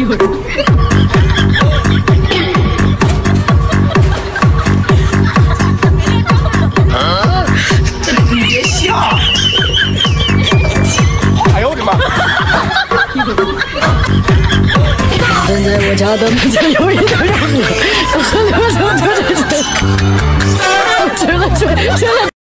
有人。 你别笑！哎呦我的妈！ 站在我家的门前有一个人，我喝流水，我觉得。